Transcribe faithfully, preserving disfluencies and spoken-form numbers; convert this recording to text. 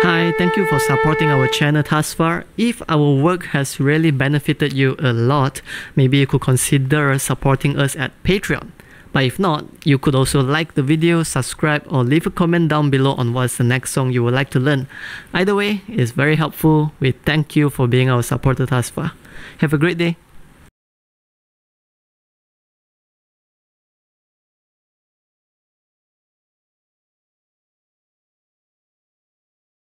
Hi, thank you for supporting our channel thus far. If our work has really benefited you a lot, maybe you could consider supporting us at Patreon. But if not, you could also like the video, subscribe, or leave a comment down below on what's the next song you would like to learn. Either way, it's very helpful. We thank you for being our supporter thus far. Have a great day.